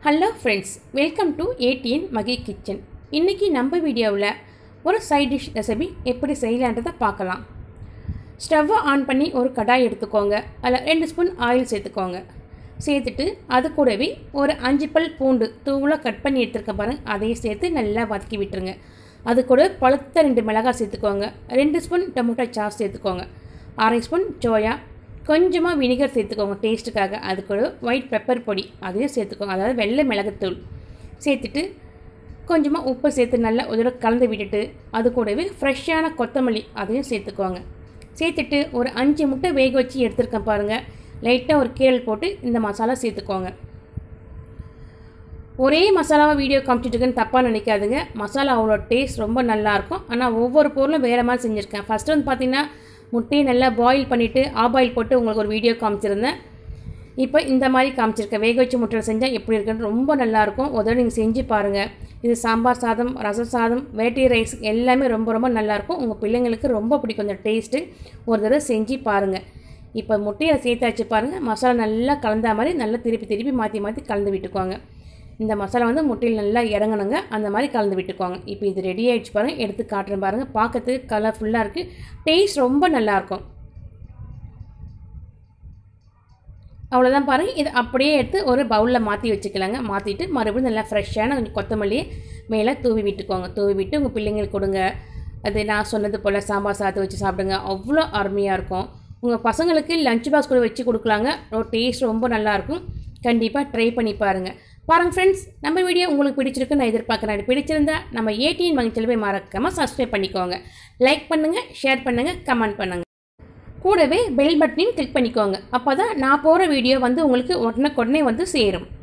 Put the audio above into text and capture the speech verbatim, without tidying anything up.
Hello friends, welcome to ATN Magi kitchen. இன்றைக்கி நம்ம வீடியோவில் ஒரு சைட் டிஷ் ரெசிபி எப்படி செய்யலான்றதை பார்க்கலாம். ஸ்டவ்வை ஆன் பண்ணி ஒரு கடாய் எடுத்துக்கோங்க. அதில் ரெண்டு ஸ்பூன் ஆயில் சேர்த்துக்கோங்க. சேர்த்துட்டு அது கூடவே ஒரு அஞ்சு பல் பூண்டு தூளாக கட் பண்ணி எடுத்துருக்க பாருங்கள், அதையும் சேர்த்து நல்லா வதக்கி விட்டுருங்க. அது கூட பழுத்த ரெண்டு மிளகாய் சேர்த்துக்கோங்க. ரெண்டு ஸ்பூன் டொமேட்டோ சாஸ் சேர்த்துக்கோங்க. அரை ஸ்பூன் சோயா, கொஞ்சமாக வினிகர் சேர்த்துக்கோங்க டேஸ்ட்டுக்காக. அது கூட ஒயிட் பெப்பர் பொடி அதையும் சேர்த்துக்கோங்க, அதாவது வெள்ளை மிளகுத்தூள் சேர்த்துட்டு கொஞ்சமாக உப்பு சேர்த்து நல்லா ஒரு கலந்து விட்டுட்டு அது கூடவே ஃப்ரெஷ்ஷான கொத்தமல்லி அதையும் சேர்த்துக்கோங்க. சேர்த்துட்டு ஒரு அஞ்சு முட்டை வேக வச்சு எடுத்துருக்கேன் பாருங்கள். லைட்டாக ஒரு கீரல் போட்டு இந்த மசாலா சேர்த்துக்கோங்க. ஒரே மசாலாவை வீடியோ காமிச்சிட்டுருக்குன்னு தப்பாக நினைக்காதுங்க. மசாலா அவ்வளோ டேஸ்ட் ரொம்ப நல்லாயிருக்கும். ஆனால் ஒவ்வொரு பொருளும் வேறு மாதிரி செஞ்சுருக்கேன். ஃபஸ்ட்டு வந்து பார்த்திங்கன்னா முட்டையை நல்லா பாயில் பண்ணிவிட்டு ஆபாயில் போட்டு உங்களுக்கு ஒரு வீடியோ காமிச்சிருந்தேன். இப்போ இந்த மாதிரி காமிச்சிருக்கேன். வேக வச்சு முட்டையில் செஞ்சால் எப்படி இருக்குன்னு ரொம்ப நல்லாயிருக்கும். ஒரு தடவை நீங்கள் செஞ்சு பாருங்கள். இது சாம்பார் சாதம், ரசம் சாதம், வெரைட்டி ரைஸ் எல்லாமே ரொம்ப ரொம்ப நல்லாயிருக்கும். உங்கள் பிள்ளைங்களுக்கு ரொம்ப பிடிக்கும் இந்த டேஸ்ட்டு. ஒரு தடவை செஞ்சு பாருங்கள். இப்போ முட்டையை சேர்த்தாச்சு பாருங்கள். மசாலா நல்லா கலந்தா மாதிரி நல்லா திருப்பி திருப்பி மாற்றி மாற்றி கலந்து விட்டுக்கோங்க. இந்த மசாலா வந்து முட்டையில் நல்லா இறங்கணுங்க, அந்த மாதிரி கலந்து விட்டுக்கோங்க. இப்போ இது ரெடி ஆகிடுச்சு பாருங்கள். எடுத்து காட்டுறேன் பாருங்கள். பார்க்கறதுக்கு கலர்ஃபுல்லாக இருக்குது, டேஸ்ட் ரொம்ப நல்லாயிருக்கும். அவ்வளோதான் பாருங்கள். இது அப்படியே எடுத்து ஒரு பவுலில் மாற்றி வச்சுக்கலாங்க. மாற்றிட்டு மறுபடியும் நல்லா ஃப்ரெஷ்ஷான கொஞ்சம் கொத்தமல்லியை மேலே தூவி விட்டுக்கோங்க. தூவி விட்டு உங்கள் பிள்ளைங்களுக்கு கொடுங்க. அது நான் சொன்னது போல் சாம்பார் சாதத்தை வச்சு சாப்பிடுங்க, அவ்வளோ அருமையாக இருக்கும். உங்கள் பசங்களுக்கு லஞ்ச் பாக்ஸ் கூட வச்சு கொடுக்கலாங்க. டேஸ்ட் ரொம்ப நல்லாயிருக்கும். கண்டிப்பாக ட்ரை பண்ணி பாருங்கள். பாருங்கள் ஃப்ரெண்ட்ஸ், நம்ம வீடியோ உங்களுக்கு பிடிச்சிருக்கு நான் எதிர்பார்க்குறேன். பிடிச்சிருந்தா நம்ம ஏடிஎன் மகி செல்வை மறக்காமல் சப்ஸ்கிரைப் பண்ணிக்கோங்க. லைக் பண்ணுங்கள், ஷேர் பண்ணுங்கள், கமெண்ட் பண்ணுங்கள். கூடவே பெல் பட்டனையும் கிளிக் பண்ணிக்கோங்க. அப்போ தான் நான் போகிற வீடியோ வந்து உங்களுக்கு உடனே உடனே வந்து சேரும்.